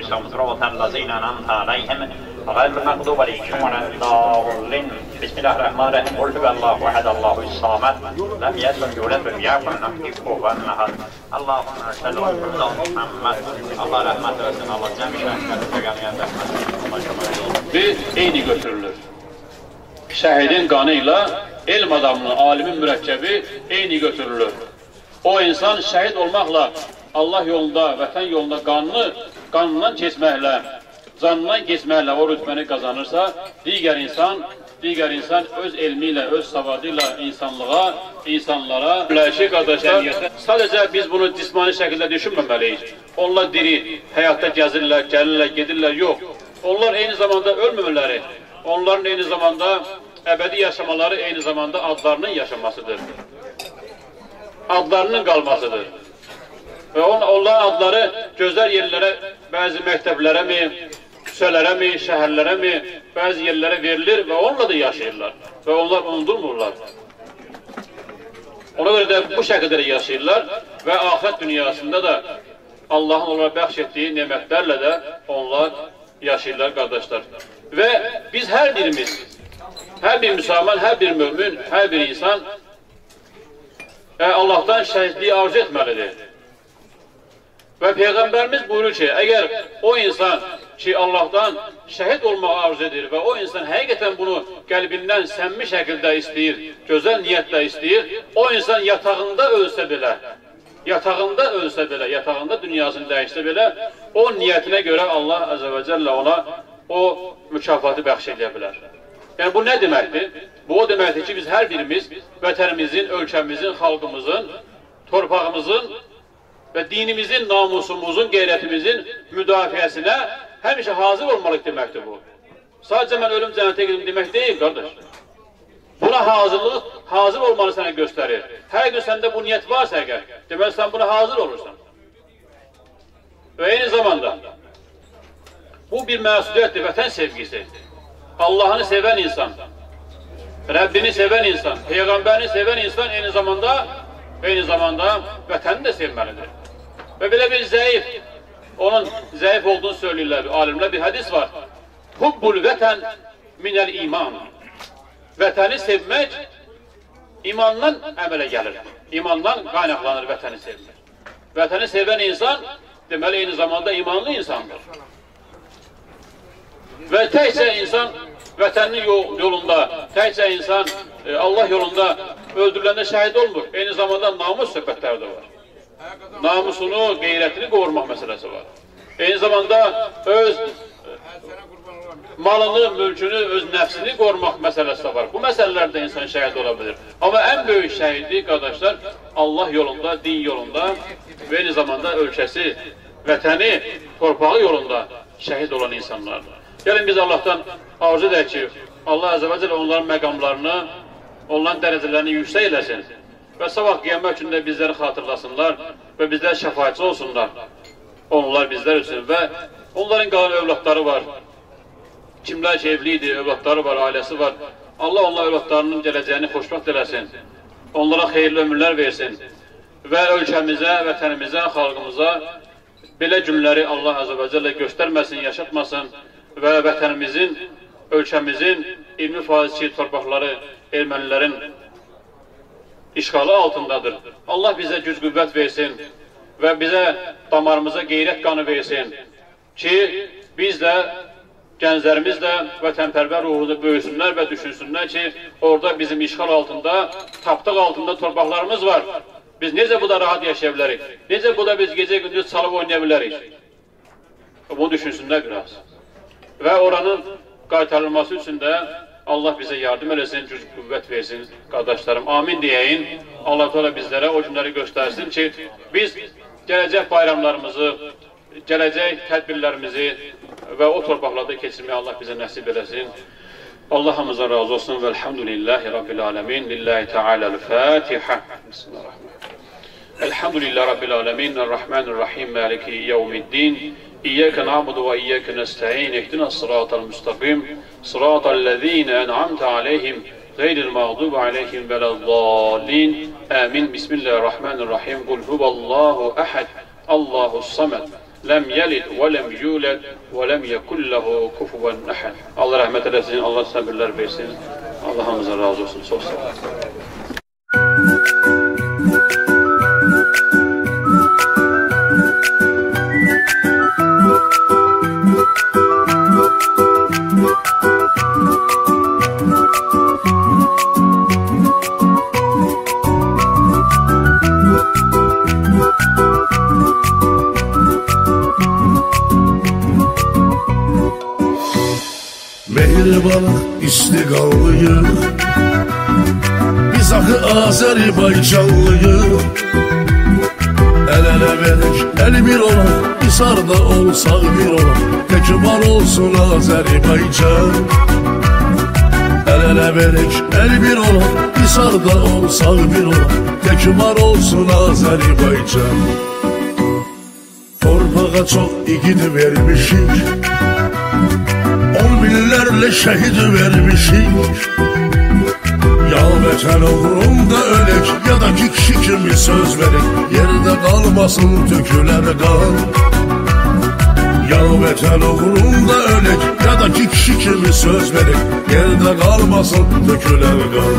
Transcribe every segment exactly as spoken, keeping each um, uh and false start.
صراط الذين أنعمت عليهم غير المغضوب عليهم ولا الضالين. بسم الله الرحمن الرحيم. قل هو الله أحد الله الصمد لم يلد ولم يولد ولم يكن له كفوا أحد. اللهم صل على محمد. Allah rahmet eylesin. Allah cem şehitleri peygamber rahmet. Bir eyni götürülür. Şehidin kanıyla elm adamının, alimin mürəkkebi eyni götürülür. O insan şehit olmakla Allah yolunda, vatan yolunda kanını, kanından kesmekle, canından kesmekle o rütbeni kazanırsa, diğer insan, diğer insan öz elmiyle, öz savadıyla insanlığa, insanlara, müləşik kardeşler, sadece biz bunu cismani şekilde düşünmemeliyiz. Onlar diri, hayatta gezirler, gelirler, gedirler, yok. Onlar aynı zamanda ölmemeleri, onların aynı zamanda ebedi yaşamaları aynı zamanda adlarının yaşamasıdır. Adlarının kalmasıdır. Ve on, onların adları gözəl yerlere, bazı mekteplerə mi, küçələrə mi, şəhərlərə mi, bazı yerlere verilir ve onunla da yaşayırlar. Ve onlar unutulmurlar. Ona göre de bu şekilde yaşayırlar ve ahiret dünyasında da Allah'ın onlara bəxş ettiği nimetlerle de onlar yaşayırlar kardeşler. Ve biz her birimiz, her bir Müslüman, her bir mümin, her bir insan e, Allah'tan şehitliği arzu etmelidir. Ve Peygamberimiz buyuruyor ki, eğer o insan ki Allah'tan şehit olmağı arzu edir ve o insan hakikaten bunu kalbinden səmimi şekilde isteyir, güzel niyetle isteyir, o insan yatağında ölse bile, yatağında ölse bile, yatağında dünyasını değişse bile, o niyetine göre Allah Azze ve Celle ona o mükafatı bəxş edə bilər. Yani bu ne demektir? Bu o demektir ki biz her birimiz vətənimizin, ölkəmizin, xalqımızın, torpağımızın ve dinimizin, namusumuzun, gayretimizin müdafiəsinə həmişə hazır olmalıyıq deməkdir bu. Sadece ben ölüm cennete gidim demek değil kardeş. Buna hazırlık, hazır olmanı sana gösterir. Her gün sende bu niyet varsa eğer, demek sen buna hazır olursan. Ve aynı zamanda bu bir məsuliyyətdir, vətən sevgisi. Allah'ını seven insan, Rabbini seven insan, Peygamberini seven insan aynı zamanda aynı zamanda vətəni de sevmelidir. Ve böyle bir zayıf, onun zayıf olduğunu söylüyorlar, alimler bir hadis var. Hubbul vətən minel iman. Vətəni sevmek imandan əmələ gəlir. İmandan qaynaqlanır vətəni sevmek. Vətəni sevən insan deməli aynı zamanda imanlı insandır. Ve təkcə insan vətənin yolunda, təkcə insan Allah yolunda öldürüləndə şəhid olmur. Aynı zamanda namus söhbətləri də var. Namusunu, qeyrətini qorumaq məsələsi var. Aynı zamanda öz malını, mülkünü, öz nəfsini qorumaq məsələsi də var. Bu məsələlərdə insan şəhid ola bilir. Amma ən böyük şəhidlik, qardaşlar, Allah yolunda, din yolunda və aynı zamanda ölkəsi, vətəni, torpağı yolunda şəhid olan insanlardır. Gəlin biz Allah'tan arzu edək ki, Allah Azze ve Celle onların məqamlarını, onların dərəcələrini yüksək eləsin və sabah qiyamət günündə bizləri xatırlasınlar və bizlər şəfaətçi olsunlar. Onlar bizlər üçün və onların qalan övladları var. Kimlər ki evlidir, övladları var, ailəsi var. Allah onlar övladlarının gələcəyini xoşbəxt eləsin. Onlara xeyirli ömürlər versin və ölkəmizə, vətənimizə, xalqımıza belə günləri Allah Azze ve Celle göstərməsin, yaşatmasın və vətənimizin, ölkəmizin iyirmi faiz ki torpaqları ermənilərin işğalı altındadır. Allah bizə güc qüvvət versin və bizə damarımıza qeyrət qanı versin ki biz də, gənclərimiz də vətənpərvər ruhunu böyüsünlər və düşünsünlər ki orada bizim işğal altında, tapdıq altında torpaqlarımız var. Biz necə bu da rahat yaşaya bilərik? Necə bu da biz gecə gündüz çalıb oynaya bilərik? Bunu düşünsünlər biraz. Və oranın qaytarılması üçün də Allah bize yardım eləsin, güc qüvvət versin, qardaşlarım. Amin deyəyin. Allah Teala bizlərə o günləri göstərsin ki, biz gələcək bayramlarımızı, gələcək tədbirlərimizi və o torpaqlarda keçirməyə Allah bizə nəsib eləsin. Allah hamıza razı olsun və elhamdülillahi rabbil alemin. Lillahi teala'l-Fatiha. Bismillahirrahmanirrahim. Elhamdülillahi rabbil alemin. Errahmanirrahim. Maliki yevmiddin. İyyâke na'budu ve iyyâke nesta'in. İhdina sıratal müstakim. Sıratallezîne en'amte aleyhim. Gayril mağdubi aleyhim veleddallin. Amin. Bismillahirrahmanirrahim. Kul huvallahu ehad. Allahus samed. lem yelid ve lem yulad ve lem yekul lehu kufuven ahad. Allah rahmet eylesin, Allah sabırlar versin. Allah'ımıza razı olsun. Çok sağ olun. Mehribanıq istiqallıyıq, biz axı Azərbaycanlıyıq. El-ələ verək, el bir olaq, biz harda olsaq bir olaq, tək var olsun Azərbaycan. El-ələ verək, el bir olaq, biz harda olsaq bir olaq, tək var olsun Azərbaycan. Torpağa çox igid vermişik, on binlərlə şəhid vermişik. Ya vətən uğrunda ölək, ya da ki kişi kimi söz verək, yerdə qalmasın tökülər qan. Ya vətən uğrunda ölək, ya da ki kişi kimi söz verək, yerdə qalmasın tökülər qan.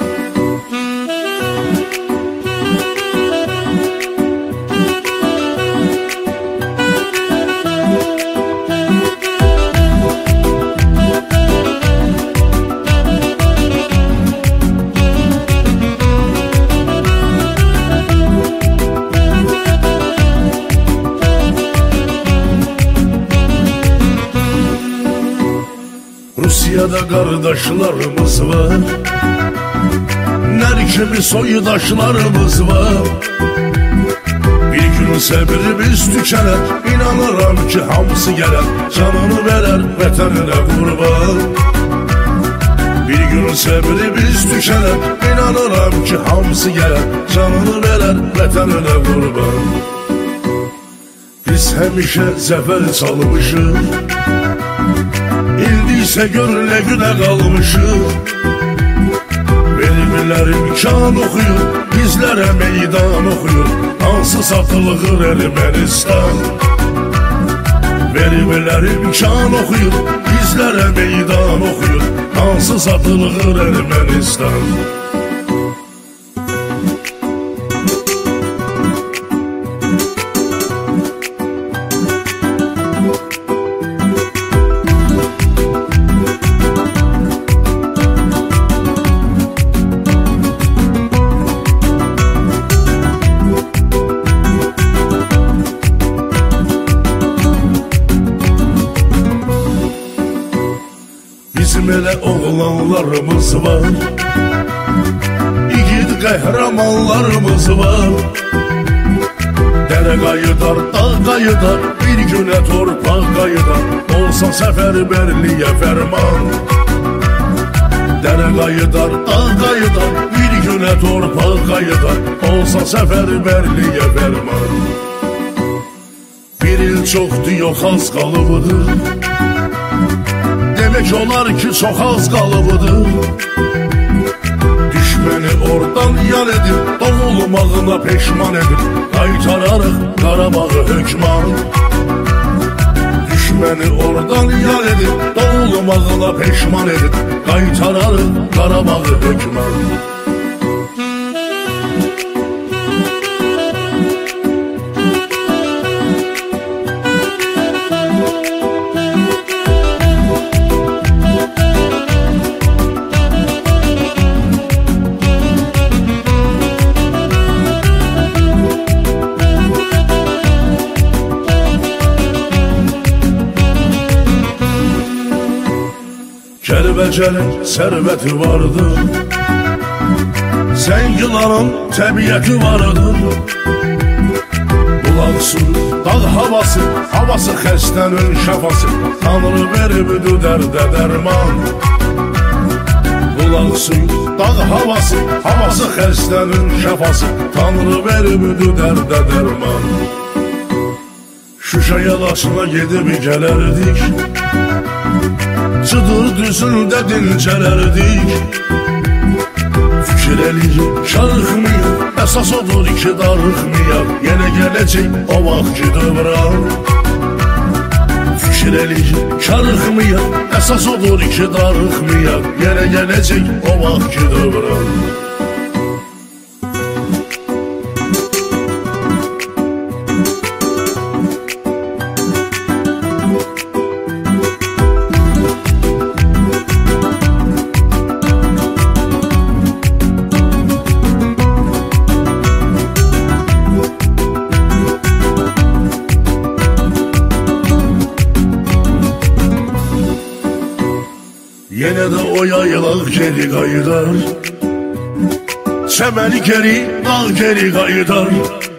Rusiyada qardaşlarımız var, nər kimi soydaşlarımız var. Bir gün səbrimiz tükənər, inanıram ki hamısı gələr, canını verər vətəninə qurban. Bir gün səbrimiz tükənər, inanıram ki hamısı gələr, canını verər vətəninə qurban. Biz həmişə zəfər çalmışıq, İndi isə gör nə günə qalmışıq. Verimlər imkan oxuyur, bizlərə meydan oxuyur, hansı satılığır Ermənistan. Verimlər imkan oxuyur, bizlərə meydan oxuyur, hansı satılığır Ermənistan. Bizim elə oğlanlarımız var, igid qəhrəmanlarımız var. Dərə qayıdar, dağ qayıdar, bir günə torpaq qayıdar, olsa səfərbərliyə fərman. Dərə qayıdar, dağ qayıdar, bir günə torpaq qayıdar, olsa səfərbərliyə fərman. Bir il çoxdur, yox az qalıbıdır, demək olar ki çox az qalıbıdır. Düşməni oradan yan edib, doğulmağına peşman edib, qaytararıq Qarabağı hökman. Düşməni oradan yan edib, doğulmağına peşman edib, qaytararıq Qarabağı hökman. Kəlbəcərin sərvəti vardır, Zəngilanın təbiəti vardır. Bulaq suyu, dağ havası, havası xəstənin şəfası, Tanrı veribdir dərdə dərman. Bulaq suyu, dağ havası, havası xəstənin şəfası, Tanrı veribdir dərdə dərman. Şuşaya Laçına gedib gələrdik, Cıdır düzündə dincələrdik. Fikir elir, çarıxmayaq, əsas odur ki, darıxmayaq. Yenə gələcək o vaxt ki, dövran. Fikir elir, çarıxmayaq, əsas odur ki, darıxmayaq. Yenə gələcək o vaxt ki, dövran. Yenə də o yaylaq geri qayıdar, çəməni geri, dağ geri qayıdar.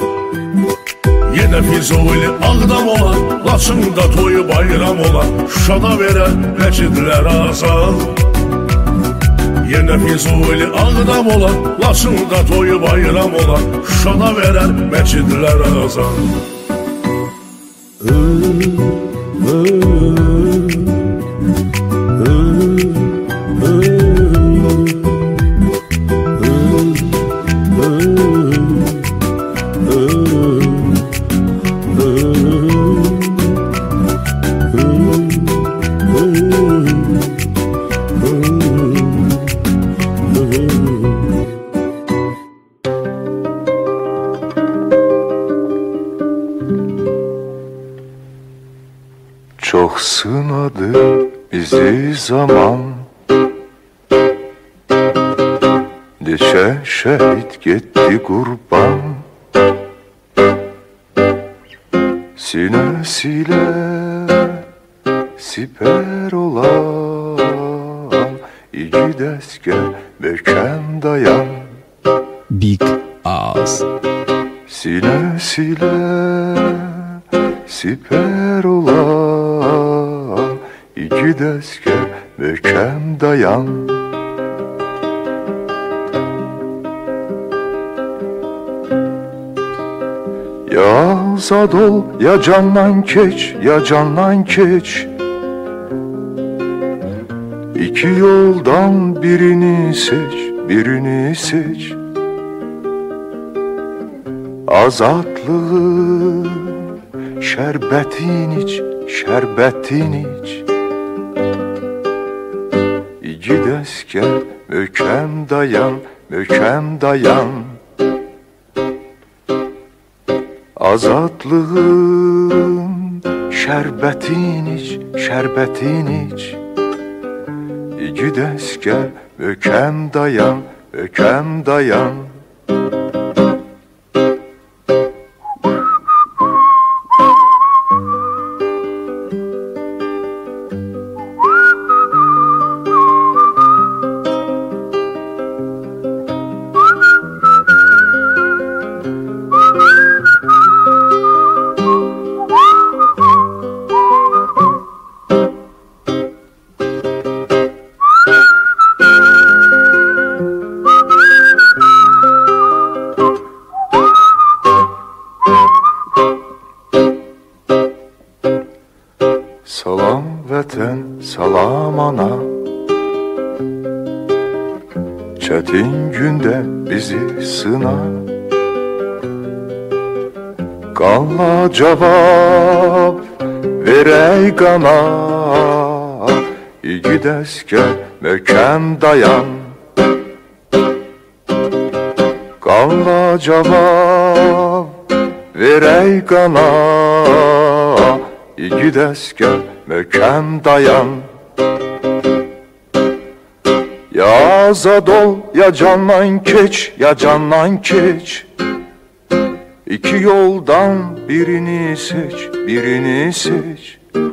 Yenə Füzuli Ağdam olar, Laçında toyu bayram olar, Şuşada verər məcidlər azad. Yenə Füzuli Ağdam olar, Laçında toyu bayram olar, Şuşada verər məcidlər azad. Çok sınadı bizi zaman, Neçə şəhid getdi qurban, Sinəsilə siper olan, İgid əskər möhkəm dayan. Big Ağız. Sinəsilə siper olan, İgid əskər möhkəm dayan. Ya azad ol, ya candan keç, ya candan keç. İki yoldan birini seç, birini seç. Azadlığın şərbətin iç, şərbətin iç. İgid əskər möhkəm dayan, möhkəm dayan. Azadlığın şərbətin iç, şərbətin iç. İgid əskər möhkəm dayan, möhkəm dayan. Salam vətən, salam ana, çətin gündə bizi sına. Qanla cavab verək qana, İgid əskər möhkəm dayan. Qanla cavab verək qana, İgid əskər möhkəm dayan. Ya azad ol, ya candan keç, ya candan keç. İki yoldan birini seç, birini seç.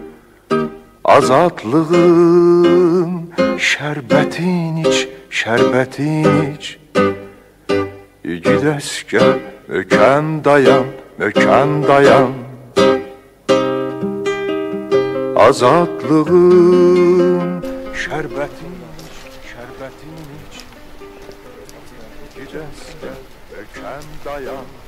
Azadlığın şərbətin iç, şərbətin iç. İgid əskər möhkəm dayan, möhkəm dayan. Azadlığın şərbətin iç, şərbətin iç. İgid əskər möhkəm dayan.